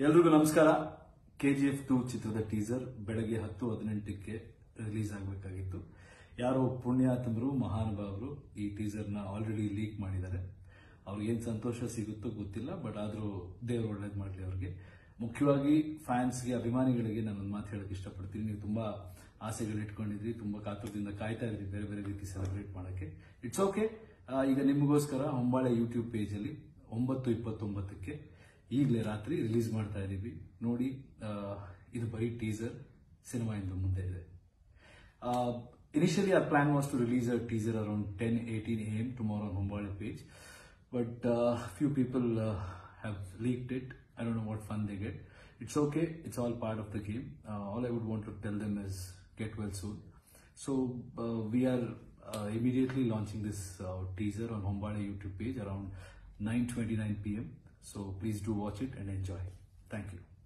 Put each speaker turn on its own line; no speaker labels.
ಎಲ್ರಿಗೂ ನಮಸ್ಕಾರ. ಕೆಜಿಎಫ್ 2 ಚಿತ್ರದ ಟೀಸರ್ ಬೆಳಗ್ಗೆ 10:18ಕ್ಕೆ ರಿಲೀಸ್ ಆಗಬೇಕಾಗಿತ್ತು. ಯಾರೋ ಪುಣ್ಯಾತಮರು ಮಹಾನುಭಾವರು ಈ ಟೀಸರ್ನ ಆಲ್ರೆಡಿ ಲೀಕ್ ಮಾಡಿದ್ದಾರೆ. ಅವ್ರಿಗೆ ಏನು ಸಂತೋಷ ಸಿಗುತ್ತೋ ಗೊತ್ತಿಲ್ಲ, ಬಟ್ ಆದರೂ ದೇವರು ಒಳ್ಳೇದು ಮಾಡಲಿ ಅವ್ರಿಗೆ. ಮುಖ್ಯವಾಗಿ ಫ್ಯಾನ್ಸ್ಗೆ, ಅಭಿಮಾನಿಗಳಿಗೆ ನಾನೊಂದು ಮಾತು ಹೇಳಕ್ಕೆ ಇಷ್ಟಪಡ್ತೀನಿ. ನೀವು ತುಂಬಾ ಆಸೆಗಳು ಇಟ್ಕೊಂಡಿದ್ರಿ, ತುಂಬಾ ಕಾತುರದಿಂದ ಕಾಯ್ತಾ ಇದ್ರಿ ಬೇರೆ ಬೇರೆ ರೀತಿ ಸೆಲೆಬ್ರೇಟ್ ಮಾಡೋಕ್ಕೆ. It's okay. ಈಗ ನಿಮಗೋಸ್ಕರ ಹೊಂಬಾಳೆ ಯೂಟ್ಯೂಬ್ ಪೇಜಲ್ಲಿ 9:29ಕ್ಕೆ ಈಗಲೇ ರಾತ್ರಿ ರಿಲೀಸ್ ಮಾಡ್ತಾ ಇದ್ದೀವಿ. ನೋಡಿ, ಇದು ಬರೀ ಟೀಸರ್, ಸಿನಿಮಾ ಇಂದು ಮುಂದೆ ಇದೆ. Initially our plan was to release a teaser around 10:18 AM tomorrow on Hombale page, but few people have leaked it. I don't know what fun they get. It's okay, it's all part of the game. All I would want to tell them is get well soon. So we are immediately launching this teaser on Hombale YouTube page around 9:29 PM. So please do watch it and enjoy. Thank you.